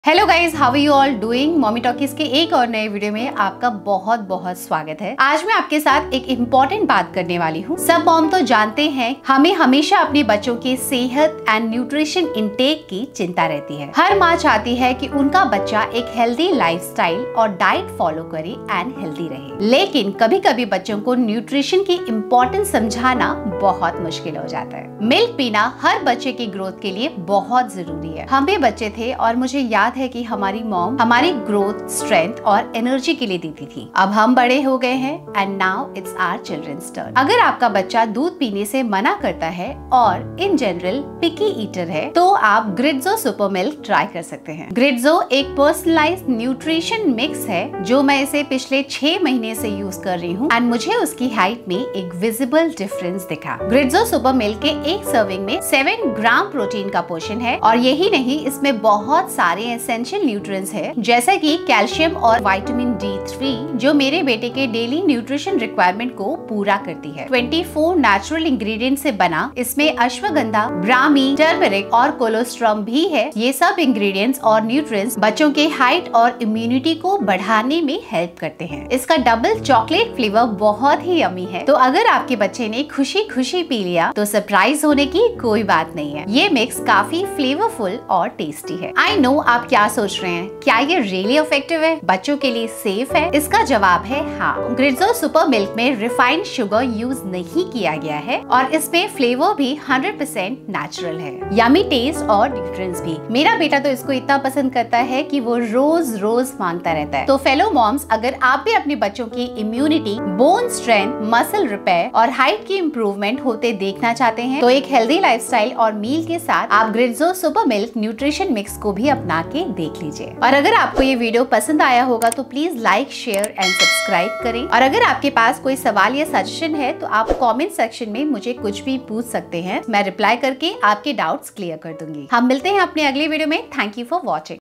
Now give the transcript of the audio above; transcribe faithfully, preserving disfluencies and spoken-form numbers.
Hello guys, how are you all doing. Mommy Talkies के एक और नए वीडियो में आपका बहुत बहुत स्वागत है। आज मैं आपके साथ एक इम्पोर्टेंट बात करने वाली हूँ। सब मॉम तो जानते हैं हमें हमेशा अपने बच्चों की सेहत एंड न्यूट्रिशन इंटेक की चिंता रहती है। हर माँ चाहती है कि उनका बच्चा एक हेल्दी लाइफस्टाइल और डाइट फॉलो करे एंड हेल्दी रहे, लेकिन कभी कभी बच्चों को न्यूट्रिशन की इम्पोर्टेंस समझाना बहुत मुश्किल हो जाता है। मिल्क पीना हर बच्चे की ग्रोथ के लिए बहुत जरूरी है। हम भी बच्चे थे और मुझे याद है कि हमारी मॉम हमारी ग्रोथ, स्ट्रेंथ और एनर्जी के लिए देती थी। अब हम बड़े हो गए हैं and now it's our children's turn. अगर आपका बच्चा दूध पीने से मना करता है और इन जनरल पिकी ईटर है, तो आप ग्रिड्जो सुपर मिल्क ट्राई कर सकते हैं। ग्रिड्जो एक पर्सनलाइज्ड न्यूट्रिशन मिक्स है जो मैं इसे पिछले छह महीने से यूज कर रही हूँ एंड मुझे उसकी हाइट में एक विजिबल डिफरेंस दिखा। ग्रिड्जो सुपर मिल्क के एक सर्विंग में सेवन ग्राम प्रोटीन का पोर्शन है और यही नहीं, इसमें बहुत सारे एसेंशियल न्यूट्रिएंट्स है जैसे कि कैल्शियम और विटामिन डी थ्री, जो मेरे बेटे के डेली न्यूट्रिशन रिक्वायरमेंट को पूरा करती है। चौबीस नेचुरल इंग्रेडिएंट से बना, इसमें अश्वगंधा, ब्राह्मी, टर्मरिक और कोलोस्ट्रम भी है। ये सब इंग्रेडिएंट्स और न्यूट्रिएंट्स बच्चों के हाइट और इम्यूनिटी को बढ़ाने में हेल्प करते हैं। इसका डबल चॉकलेट फ्लेवर बहुत ही यमी है, तो अगर आपके बच्चे ने खुशी खुशी पी लिया तो सरप्राइज होने की कोई बात नहीं है। ये मिक्स काफी फ्लेवरफुल और टेस्टी है। आई नो आप क्या सोच रहे हैं, क्या ये रियली इफेक्टिव है, बच्चों के लिए सेफ है? इसका जवाब है हाँ। ग्रिड्जो सुपर मिल्क में रिफाइंड शुगर यूज नहीं किया गया है और इसमें फ्लेवर भी हंड्रेड परसेंट नेचुरल है। यमी टेस्ट और न्यूट्रिएंट्स भी। मेरा बेटा तो इसको इतना पसंद करता है कि वो रोज रोज मांगता रहता है। तो फेलो मॉम्स, अगर आप भी अपने बच्चों की immunity, bone strength, muscle repair और हाइट की इम्प्रूवमेंट होते देखना चाहते हैं, तो एक हेल्दी लाइफस्टाइल और मील के साथ आप Gridzo super milk nutrition mix को भी अपना के देख लीजिए। और अगर आपको ये वीडियो पसंद आया होगा तो please like, share and subscribe करें। और अगर आपके पास कोई सवाल या सजेशन है तो आप कमेंट सेक्शन में मुझे कुछ भी पूछ सकते हैं। मैं रिप्लाई करके आपके डाउट्स क्लियर कर दूंगी। हम मिलते हैं अपने अगले वीडियो में। Thank you for watching.